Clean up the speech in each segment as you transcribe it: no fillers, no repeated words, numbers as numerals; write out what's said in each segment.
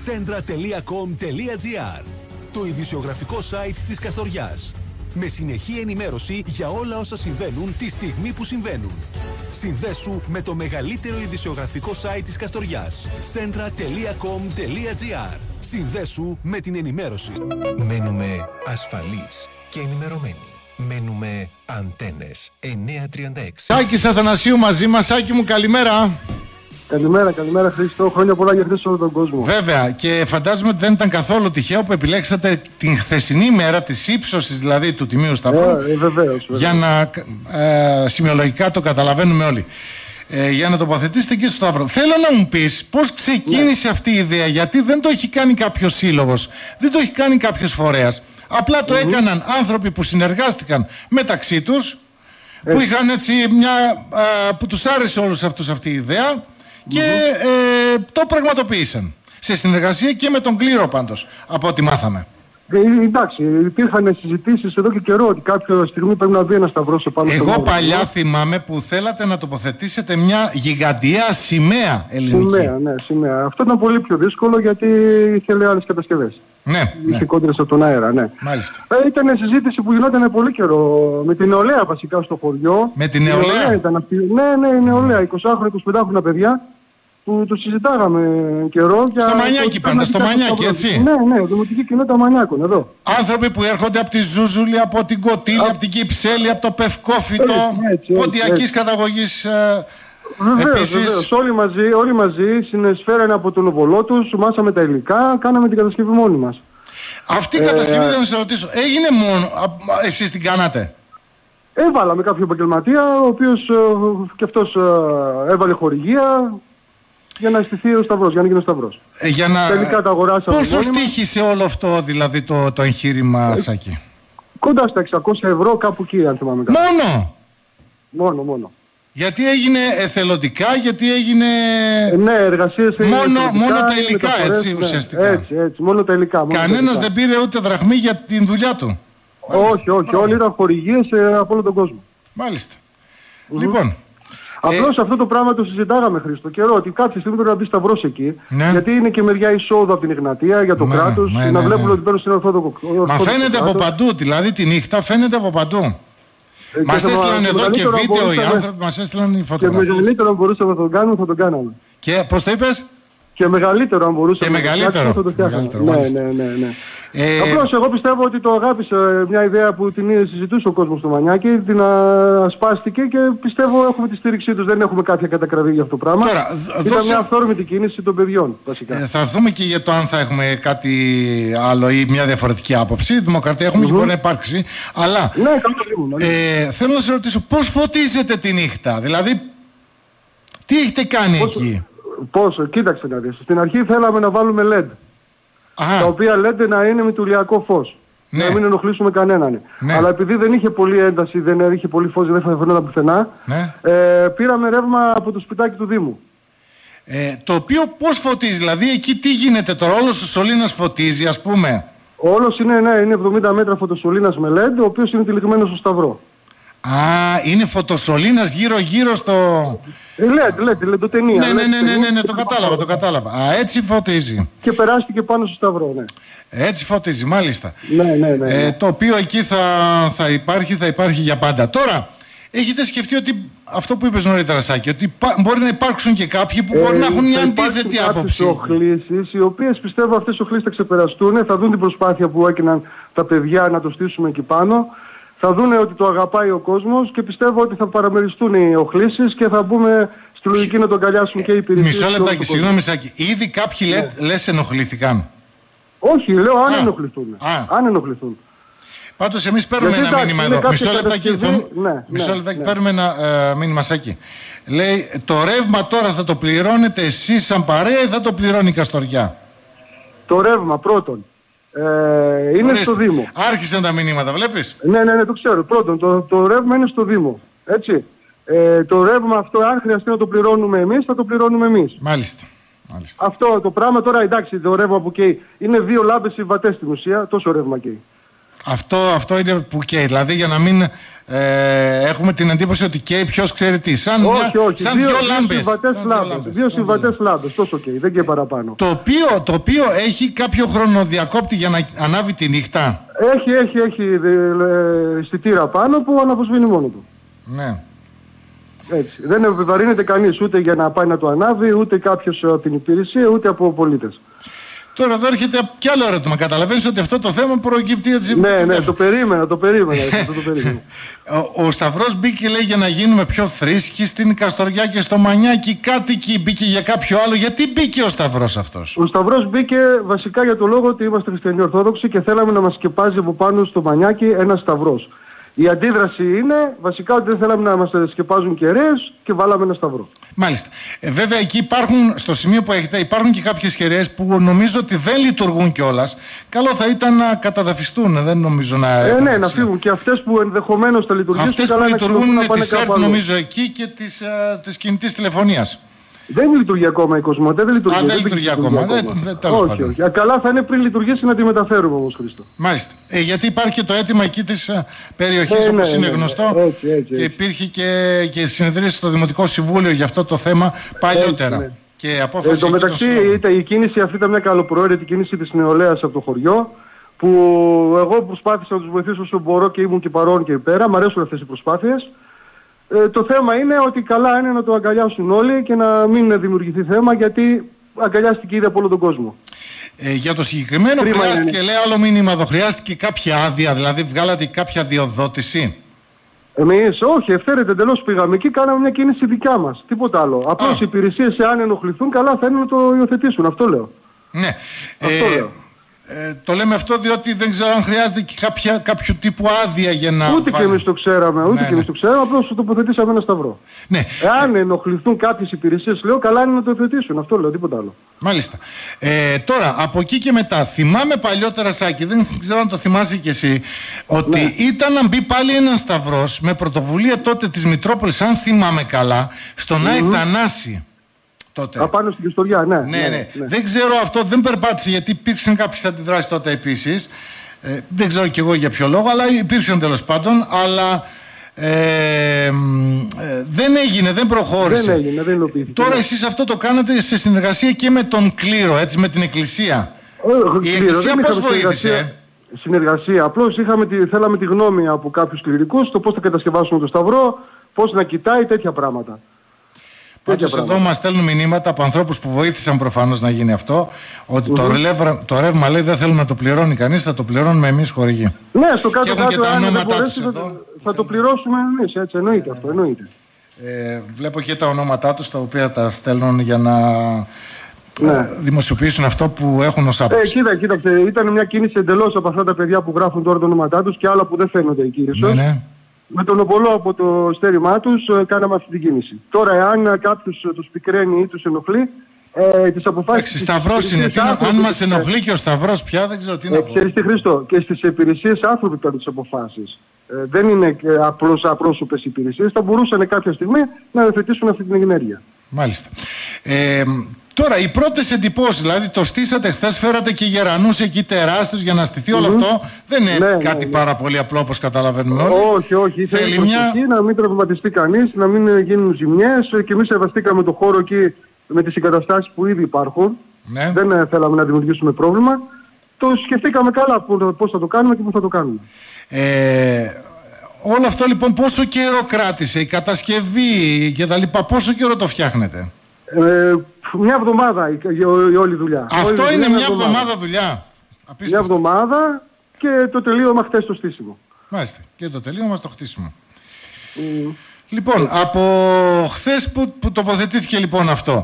Centra.com.gr, το ειδησιογραφικό site της Καστοριάς. Με συνεχή ενημέρωση για όλα όσα συμβαίνουν τη στιγμή που συμβαίνουν. Συνδέσου με το μεγαλύτερο ειδησιογραφικό site της Καστοριάς. Centra.com.gr. Συνδέσου με την ενημέρωση. Μένουμε ασφαλείς και ενημερωμένοι. Μένουμε Αντένες 936. Άκης Αθανασίου μαζί μας. Άκη μου, καλημέρα. Καλημέρα Χρήστο. Χρόνια πολλά για χθες σε όλο τον κόσμο. Βέβαια, και φαντάζομαι ότι δεν ήταν καθόλου τυχαίο που επιλέξατε την χθεσινή ημέρα της ύψωσης δηλαδή του Τιμίου Σταυρού. Βεβαίως. Για να σημειολογικά το καταλαβαίνουμε όλοι. Για να τοποθετήσετε εκεί στο Σταυρό. Θέλω να μου πεις πώς ξεκίνησε αυτή η ιδέα, γιατί δεν το έχει κάνει κάποιος σύλλογος, δεν το έχει κάνει κάποιος φορέας. Απλά το έκαναν άνθρωποι που συνεργάστηκαν μεταξύ τους, που είχαν έτσι που τους άρεσε όλους αυτούς αυτή η ιδέα και το πραγματοποίησαν. Σε συνεργασία και με τον Κλήρο πάντως, από ό,τι μάθαμε. Εντάξει, υπήρχαν συζητήσεις εδώ και καιρό ότι κάποια στιγμή πρέπει να μπει ένα σταυρό σε πάνω. Εγώ παλιά θυμάμαι που θέλατε να τοποθετήσετε μια γιγαντιαία σημαία ελληνική. Σημαία. Αυτό ήταν πολύ πιο δύσκολο γιατί ήθελε άλλες κατασκευές. Ναι. Είχε κόντρες από τον αέρα, ναι. Μάλιστα. Ήταν συζήτηση που γινόταν πολύ καιρό με την νεολαία βασικά στο χωριό. Με την νεολαία? Ήταν αυτή. Ναι, η νεολαία. 20χρονα, 25χρονα παιδιά που το συζητάγαμε καιρό. Στο Μανιάκι πάντα, στο Μανιάκι, έτσι. Ναι, δημοτική κοινότητα Μανιάκων, εδώ. Άνθρωποι που έρχονται από τη Ζούζουλη, από την Κωτήλη, από την Κυψέλη, από το Πευκόφυτο, ποντιακής καταγωγής. Βεβαίως. Όλοι μαζί συνεισφέρανε από τον οβολό τους, μάσαμε τα υλικά, κάναμε την κατασκευή μόνοι μας. Αυτή η κατασκευή, δεν σε ρωτήσω, έγινε μόνο, εσείς την κάνατε? Έβαλαμε κάποιο επαγγελματία, ο οποίος και αυτός έβαλε χορηγία για να στηθεί ο σταυρός, για να γίνει ο σταυρός. Τελικά τα αγοράσαμε. Πόσο στοίχησε όλο αυτό δηλαδή το εγχείρημα, Σάκη? Κοντά στα 600 ευρώ, κάπου εκεί αν θυμάμαι καλά. Μόνο. Γιατί έγινε εθελοντικά, γιατί έγινε... Ναι, εργασίες... Μόνο τα υλικά, έτσι, ουσιαστικά. Έτσι, μόνο τα υλικά. Κανένας δεν πήρε ούτε δραχμή για την δουλειά του? Όχι, όλοι ήταν χορηγίες από όλο τον κόσμο. Μάλιστα. Λοιπόν... Απλώς αυτό το πράγμα το συζητάγαμε, Χρήστο, καιρό, ότι κάποια στιγμή πρέπει να μπει σταυρός εκεί, γιατί είναι και μεριά εισόδου από την Εγνατία για το κράτος, να βλέπουν ότι παίρνουν στην ορθόδοκο. Μα φαίνεται από παντού, δηλαδή τη νύχτα φαίνεται από παντού. Μας έστειλαν εδώ και βίντεο οι άνθρωποι, μας έστειλαν οι φωτογραφίες. Και μεγαλύτερο αν μπορούσαμε να τον κάνουμε, θα τον κάναμε. Και πώς το είπες? Και μεγαλύτερο αν μπορούσαμε να τον κάνουμε, θα το φτιάχναμε. Ναι. Απλώς εγώ πιστεύω ότι το αγάπησε μια ιδέα που την συζητούσε ο κόσμος στο Μανιάκι, την ασπάστηκε και πιστεύω έχουμε τη στήριξή τους, δεν έχουμε κάποια κατακραυγή για αυτό το πράγμα. Τώρα, ήταν μια αυθόρμητη κίνηση των παιδιών βασικά. Θα δούμε και για το αν θα έχουμε κάτι άλλο ή μια διαφορετική άποψη. Η δημοκρατία έχουμε και μπορεί να υπάρξει. Αλλά θέλω να σε ρωτήσω πώς φωτίζετε τη νύχτα, δηλαδή τι έχετε κάνει εκεί? Πόσο, κοίταξε να δεις. Στην αρχή θέλαμε να βάλουμε LED. Τα οποία LED να είναι με τουλιακό φως. Ναι. Να μην ενοχλήσουμε κανέναν. Ναι. Αλλά επειδή δεν είχε πολλή ένταση, δεν είχε πολύ φως, δεν θα φαινόταν πουθενά, πήραμε ρεύμα από το σπιτάκι του Δήμου. Το οποίο πώς φωτίζει, δηλαδή εκεί τι γίνεται τώρα, όλος ο σωλήνας φωτίζει, ας πούμε? Όλος είναι 70 μέτρα φωτοσωλήνας με LED, ο οποίος είναι τυλιγμένος στο σταυρό. Είναι φωτοσωλήνας γύρω-γύρω στο... LED, το ταινία. Ναι, το κατάλαβα. Έτσι φωτίζει. Και περάστηκε πάνω στο σταυρό, ναι. Έτσι φωτίζει, μάλιστα. Ναι. Το οποίο εκεί θα υπάρχει για πάντα. Τώρα, έχετε σκεφτεί ότι αυτό που είπες νωρίτερα, Σάκη, ότι μπορεί να υπάρξουν και κάποιοι που μπορεί να έχουν μια αντίθετη άποψη. Οχλήσεις, οι οποίες πιστεύω αυτές οι οχλήσεις θα ξεπεραστούν, θα δουν την προσπάθεια που έκαναν τα παιδιά να το στήσουμε εκεί πάνω. Θα δούνε ότι το αγαπάει ο κόσμος και πιστεύω ότι θα παραμεριστούν οι οχλήσεις και θα μπούμε στη λογική να τον αγκαλιάσουν και οι υπηρεσίες. Μισό λεπτάκι, συγγνώμη Σάκη. Ήδη κάποιοι λες ενοχλήθηκαν? Όχι, λέω αν ενοχληθούν. Πάντως εμείς παίρνουμε ένα μήνυμα εδώ. Μισό λεπτάκι, παίρνουμε ένα μήνυμα, Σάκη. Λέει, το ρεύμα τώρα θα το πληρώνετε εσείς σαν παρέα ή θα το πληρώνει η Καστοριά? Το ρεύμα πρώτον. Είναι στο Δήμο. Άρχισαν τα μηνύματα, βλέπεις? Ναι, το ξέρω. Πρώτον, το ρεύμα είναι στο Δήμο. Έτσι. Το ρεύμα αυτό, αν χρειαστεί να το πληρώνουμε εμείς, θα το πληρώνουμε εμείς. Μάλιστα. Αυτό το πράγμα τώρα, εντάξει, το ρεύμα που καίει είναι 2 λάμπες συμβατές στην ουσία, τόσο ρεύμα καίει. Αυτό είναι που καίει. Δηλαδή για να μην έχουμε την εντύπωση ότι καίει ποιος ξέρει τι. Σαν δύο λάμπες. Δύο συμβατές λάμπες. Τόσο καίει. Δεν καίει παραπάνω. Το οποίο έχει κάποιο χρονοδιακόπτη για να ανάβει τη νύχτα. Έχει αισθητήρα πάνω που αναβοσβήνει μόνο του. Ναι. Έτσι. Δεν επιβαρύνεται κανείς ούτε για να πάει να το ανάβει, ούτε κάποιος από την υπηρεσία, ούτε από πολίτες. Τώρα εδώ έρχεται κι άλλο ερώτημα. Καταλαβαίνεις ότι αυτό το θέμα προκύπτει έτσι. Ναι, το περίμενα. Ο Σταυρός μπήκε, λέει, για να γίνουμε πιο θρήσκοι στην Καστοριά και στο Μανιάκι. Κάτοικοι, μπήκε για κάποιο άλλο. Γιατί μπήκε ο Σταυρός αυτός? Ο Σταυρός μπήκε βασικά για το λόγο ότι είμαστε χριστιανοί Ορθόδοξοι και θέλαμε να μας σκεπάζει από πάνω στο Μανιάκι ένας σταυρός. Η αντίδραση είναι βασικά ότι δεν θέλαμε να μας σκεπάζουν κεραίες και βάλαμε ένα σταυρό. Μάλιστα. Βέβαια εκεί υπάρχουν, στο σημείο που έχετε, υπάρχουν και κάποιες κεραίες που νομίζω ότι δεν λειτουργούν κιόλας. Καλό θα ήταν να καταδαφιστούν, δεν νομίζω να. Ναι, να φύγουν και αυτές που ενδεχομένως θα λειτουργήσουν. Αυτές που λειτουργούν είναι της ΕΡΤ, νομίζω, εκεί και της κινητής τηλεφωνίας. Δεν λειτουργεί ακόμα η Κοσμοτέ, δεν λειτουργεί. Δεν λειτουργεί ακόμα. Όχι. Καλά θα είναι πριν λειτουργήσει να τη μεταφέρουμε όμως, Χρήστο. Μάλιστα. Γιατί υπάρχει και το αίτημα εκεί της περιοχής, όπως είναι γνωστό. Έτσι. Και υπήρχε και συνεδρίαση στο Δημοτικό Συμβούλιο για αυτό το θέμα παλιότερα. Ναι. Και απόφαση. Εν τω μεταξύ η κίνηση αυτή ήταν μια καλοπροαίρετη κίνηση της νεολαίας από το χωριό. Που εγώ προσπάθησα να τους βοηθήσω όσο μπορώ και ήμουν και παρόν και πέρα. Μ' αρέσουν αυτές οι προσπάθειες. Το θέμα είναι ότι καλά είναι να το αγκαλιάσουν όλοι και να μην δημιουργηθεί θέμα, γιατί αγκαλιάστηκε ήδη από όλο τον κόσμο. Για το συγκεκριμένο χρειάστηκε, λέει, άλλο μήνυμα εδώ, χρειάστηκε κάποια άδεια, δηλαδή βγάλατε κάποια διοδότηση? Εμείς όχι, ευθέρεται εντελώς πήγαμε εκεί, κάναμε μια κίνηση δικιά μας, τίποτα άλλο. Απλώς οι υπηρεσίες, εάν ενοχληθούν, καλά θα είναι να το υιοθετήσουν, αυτό λέω. Ναι. Αυτό λέω. Το λέμε αυτό διότι δεν ξέρω αν χρειάζεται και κάποιο τύπου άδεια για να. Ούτε και εμείς το ξέραμε, εμείς το ξέραμε, απλώς το τοποθετήσαμε ένα σταυρό. Ναι. Εάν ενοχληθούν κάποιες υπηρεσίες, λέω, καλά είναι να το υιοθετήσουν, αυτό λέω, τίποτα άλλο. Μάλιστα. Τώρα, από εκεί και μετά, θυμάμαι παλιότερα, Σάκη, δεν ξέρω αν το θυμάσαι κι εσύ, ότι ήταν να μπει πάλι ένας σταυρός με πρωτοβουλία τότε της Μητρόπολης, αν θυμάμαι καλά, στον Άη Θανάση. Απάνω στην Καστοριά, ναι. Δεν ξέρω, αυτό δεν περπάτησε γιατί υπήρξαν κάποιες αντιδράσεις τότε επίσης. Δεν ξέρω κι εγώ για ποιο λόγο, αλλά υπήρξαν τέλος πάντων. Αλλά δεν έγινε, δεν προχώρησε. Δεν υλοποιήθηκε. Τώρα εσείς αυτό το κάνατε σε συνεργασία και με τον κλήρο, έτσι, με την Εκκλησία. Η Εκκλησία πώς βοήθησε? Συνεργασία. Απλώς θέλαμε τη γνώμη από κάποιους κληρικούς το πώς θα κατασκευάσουμε το σταυρό, πώς να κοιτάει, τέτοια πράγματα. Πάντως εδώ μας στέλνουν μηνύματα από ανθρώπους που βοήθησαν προφανώς να γίνει αυτό, ότι το ρεύμα, λέει, δεν θέλουν να το πληρώνει κανείς, θα το πληρώνουμε εμείς χορηγοί. Ναι, στο κάτω-κάτω, αν δεν μπορέσει, θα το πληρώσουμε εμείς, έτσι, εννοείται αυτό, εννοείται. Βλέπω και τα ονόματά τους, τα οποία τα στέλνουν για να δημοσιοποιήσουν αυτό που έχουν ως άποψη. Κοίταξε, ήταν μια κίνηση εντελώς από αυτά τα παιδιά που γράφουν τώρα τα ονόματά τους και άλλα που δεν φαίνονται εκεί ίσως. Ναι. Με τον Οπολό από το στέρημά τους κάναμε αυτή την κίνηση. Τώρα, εάν κάποιος τους πικραίνει ή τους ενοχλεί, τις αποφάσεις... Σταυρός είναι. Αν μας ενοχλεί και ο Σταυρός πια, δεν ξέρω τι να πω. Ξέρεις τι, Χριστό, και στις υπηρεσίες άνθρωποι παίρνουν τις αποφάσεις. Δεν είναι απλώς απρόσωπες υπηρεσίες. Θα μπορούσαν κάποια στιγμή να υιοθετήσουν αυτή την ενέργεια. Μάλιστα. Τώρα, οι πρώτες εντυπώσεις, δηλαδή το στήσατε χθες, φέρατε και γερανούς εκεί τεράστιους για να στηθεί όλο αυτό. Δεν είναι κάτι πάρα πολύ απλό, όπως καταλαβαίνουμε όλοι. Όχι. Θέλει να μην τραυματιστεί κανείς, να μην γίνουν ζημιές, και εμείς σεβαστήκαμε το χώρο εκεί με τις εγκαταστάσεις που ήδη υπάρχουν. Ναι. Δεν θέλαμε να δημιουργήσουμε πρόβλημα. Το σκεφτήκαμε καλά πώς θα το κάνουμε και πού θα το κάνουμε. Όλο αυτό λοιπόν πόσο καιρό κράτησε, η κατασκευή και τα λοιπά, πόσο καιρό το φτιάχνετε? Μια εβδομάδα η όλη δουλειά. Αυτό είναι μια εβδομάδα δουλειά. Μια εβδομάδα και το τελείωμα χθες το στήσιμο. Μάλιστα. Και το τελείωμα στο χτίσιμο. Λοιπόν, από χθες που τοποθετήθηκε λοιπόν αυτό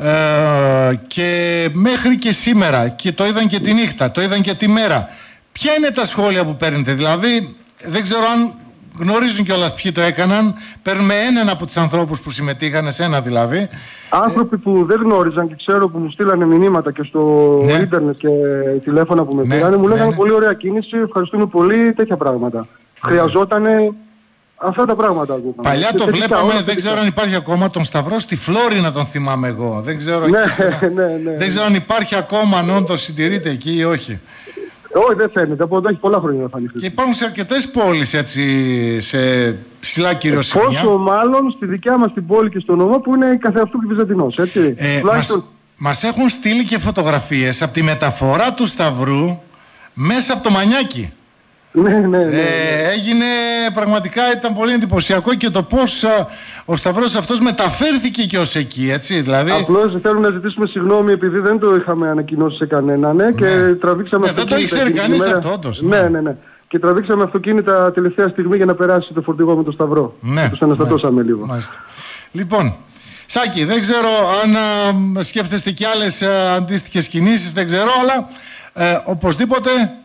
και μέχρι και σήμερα, και το είδαν και τη νύχτα, το είδαν και τη μέρα, ποια είναι τα σχόλια που παίρνετε? Δηλαδή δεν ξέρω αν γνωρίζουν κιόλας ποιοι το έκαναν. Παίρνουμε έναν από τους ανθρώπους που συμμετείχαν, εσένα δηλαδή. Άνθρωποι που δεν γνώριζαν και ξέρω που μου στείλανε μηνύματα και στο ίντερνετ και τηλέφωνα που με πήρανε, μου λέγανε πολύ ωραία κίνηση, ευχαριστούμε πολύ, τέτοια πράγματα. Χρειαζότανε αυτά τα πράγματα. Παλιά το βλέπαμε, δεν ξέρω αν υπάρχει ακόμα, τον Σταυρό στη Φλόρινα τον θυμάμαι εγώ. Δεν ξέρω, δεν ξέρω αν υπάρχει ακόμα, αν όντως συντηρείται εκεί ή όχι. Όχι, δεν φαίνεται. Από εδώ έχει πολλά χρόνια να φανεί. Και υπάρχουν σε αρκετές πόλεις έτσι, σε ψηλά κυριοσημεία. Πόσο μάλλον στη δικιά μας την πόλη και στο νομό που είναι καθεαυτού και Βυζαντινός, έτσι. Μας έχουν στείλει και φωτογραφίες από τη μεταφορά του Σταυρού μέσα από το Μανιάκι. Ναι. Έγινε πραγματικά, ήταν πολύ εντυπωσιακό και το πώς ο Σταυρός αυτός μεταφέρθηκε και ως εκεί, έτσι, δηλαδή. Απλώς θέλουμε να ζητήσουμε συγγνώμη επειδή δεν το είχαμε ανακοινώσει σε κανέναν και τραβήξαμε αυτοκίνητα. Δεν το ήξερε κανείς αυτό, όντως. Ναι. Και τραβήξαμε αυτοκίνητα τελευταία στιγμή για να περάσει το φορτηγό με το Σταυρό. Ναι. Τους αναστατώσαμε λίγο. Μάλιστα. Λοιπόν, Σάκη, δεν ξέρω αν σκέφτεστε και άλλες αντίστοιχες κινήσεις, δεν ξέρω, αλλά οπωσδήποτε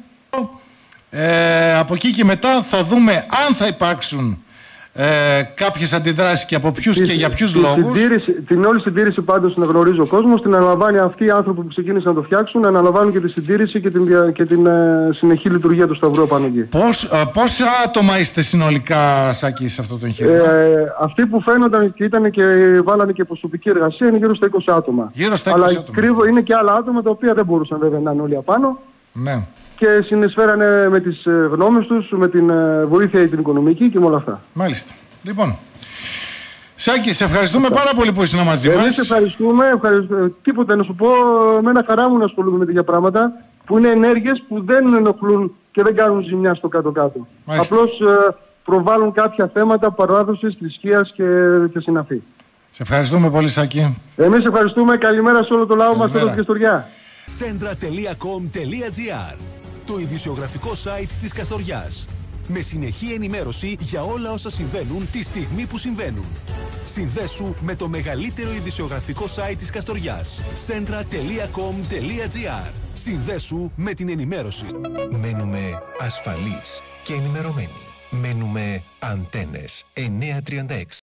από εκεί και μετά θα δούμε αν θα υπάρξουν κάποιες αντιδράσεις και από ποιους και για ποιους λόγους. Την όλη συντήρηση πάντως να γνωρίζει ο κόσμος, την αναλαμβάνει αυτοί οι άνθρωποι που ξεκίνησαν να το φτιάξουν, να αναλαμβάνουν και τη συντήρηση και την συνεχή λειτουργία του Σταυρού πάνω εκεί. Πόσα άτομα είστε συνολικά, Σάκη, σε αυτό το εγχείρημα? Αυτοί που φαίνονταν και ήταν και βάλανε και προσωπική εργασία είναι γύρω στα 20 άτομα. Γύρω στα 20 Αλλά άτομα. Είναι και άλλα άτομα τα οποία δεν μπορούσαν βέβαια να είναι όλοι απάνω. Ναι. Και συνεισφέρανε με τις γνώμες τους, με την βοήθεια την οικονομική και με όλα αυτά. Μάλιστα. Λοιπόν, Σάκη, σε ευχαριστούμε πάρα πολύ που ήσουν μαζί μας. Εμείς ευχαριστούμε. Τίποτε να σου πω, με ένα χαρά μου να ασχολούμαι με τέτοια πράγματα που είναι ενέργειες που δεν ενοχλούν και δεν κάνουν ζημιά στο κάτω-κάτω. Απλώς προβάλλουν κάποια θέματα παράδοσης, θρησκείας και συναφή. Σε ευχαριστούμε πολύ, Σάκη. Εμείς ευχαριστούμε. Καλημέρα σε όλο το λαό μας εδώ στη Καστοριά. Centra.com.gr, το ειδησιογραφικό site της Καστοριάς. Με συνεχή ενημέρωση για όλα όσα συμβαίνουν τη στιγμή που συμβαίνουν. Συνδέσου με το μεγαλύτερο ειδησιογραφικό site της Καστοριάς. Centra.com.gr. Συνδέσου με την ενημέρωση. Μένουμε ασφαλείς και ενημερωμένοι. Μένουμε Αντένες 936.